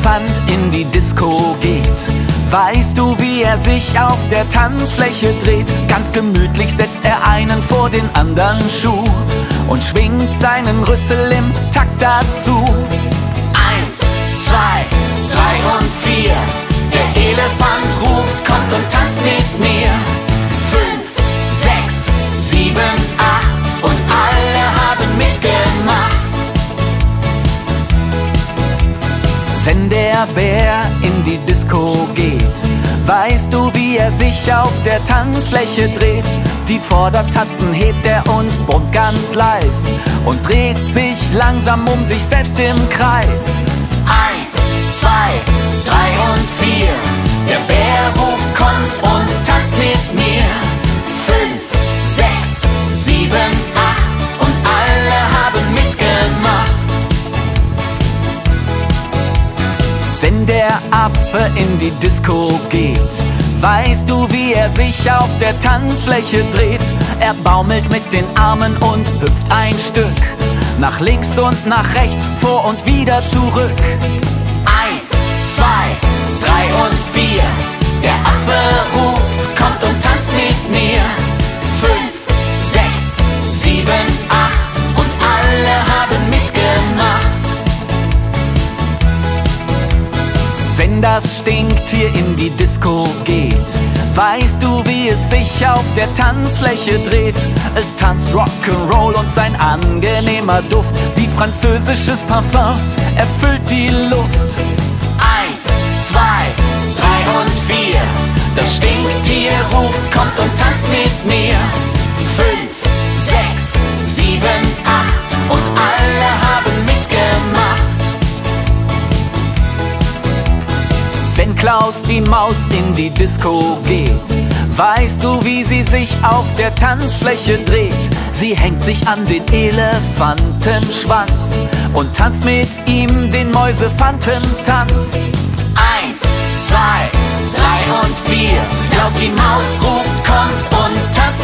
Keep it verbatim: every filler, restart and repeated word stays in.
Elefant in die Disco geht, weißt du, wie er sich auf der Tanzfläche dreht? Ganz gemütlich setzt er einen vor den anderen Schuh und schwingt seinen Rüssel im Takt dazu. Eins, zwei, drei und vier. Der Elefant ruft, kommt und tanzt mit mir. Fünf, sechs, sieben, acht und alle haben mitgemacht. Wenn der Bär in die Disco geht, weißt du, wie er sich auf der Tanzfläche dreht? Die Vordertatzen hebt er und brummt ganz leis und dreht sich langsam um sich selbst im Kreis. Eins, zwei, drei und vier. Der Bär ruft, kommt und tanzt mit mir. Fünf, sechs, sieben, acht und alle haben mitgemacht. Wenn der Affe in die Disco geht, weißt du, wie er sich auf der Tanzfläche dreht? Er baumelt mit den Armen und hüpft ein Stück nach links und nach rechts, vor und wieder zurück. Eins, zwei, drei und vier. Der Affe ruft, kommt und tanzt mit mir. Fünf, sechs, sieben, acht und alle haben mitgemacht. Wenn das Stinktier in die Disco geht, weißt du, wie es sich auf der Tanzfläche dreht? Es tanzt Rock'n'Roll und sein angenehmer Duft wie französisches Parfum erfüllt die Luft. Eins, zwei, drei und vier. Das Stinktier ruft, kommt und tanzt mit mir. Fünf, sechs, sieben, acht und alle haben mitgemacht. Wenn Klaus die Maus in die Disco geht, weißt du, wie sie sich auf der Tanzfläche dreht? Sie hängt sich an den Elefantenschwanz und tanzt mit ihm den Mäusefantentanz. Eins, zwei, drei und vier. Klaus die Maus ruft, kommt und tanzt